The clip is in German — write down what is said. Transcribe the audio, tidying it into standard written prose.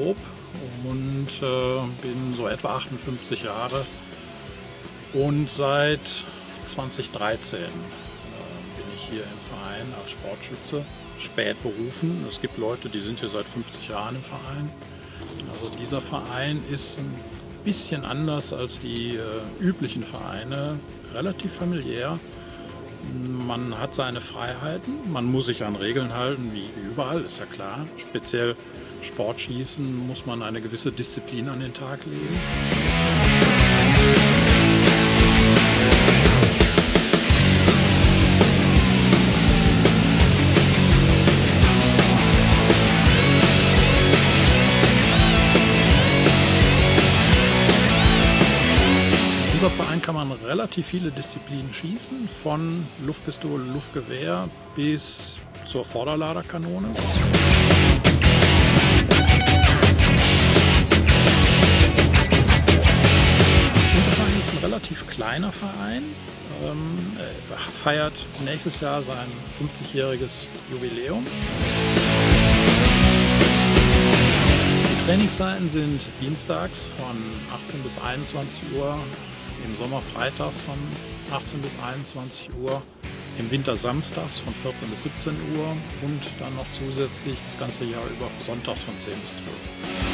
grob und bin so etwa 58 Jahre und seit 2013 bin ich hier im Verein als Sportschütze, spät berufen. Es gibt Leute, die sind hier seit 50 Jahren im Verein. Also dieser Verein ist ein bisschen anders als die üblichen Vereine, relativ familiär. Man hat seine Freiheiten, man muss sich an Regeln halten, wie überall, ist ja klar. Speziell Sportschießen muss man eine gewisse Disziplin an den Tag legen. In unserem Verein kann man relativ viele Disziplinen schießen, von Luftpistole, Luftgewehr bis zur Vorderladerkanone. Unser Verein ist ein relativ kleiner Verein, feiert nächstes Jahr sein 50-jähriges Jubiläum. Die Trainingszeiten sind dienstags von 18 bis 21 Uhr, im Sommer freitags von 18 bis 21 Uhr, im Winter samstags von 14 bis 17 Uhr und dann noch zusätzlich das ganze Jahr über sonntags von 10 bis 12 Uhr.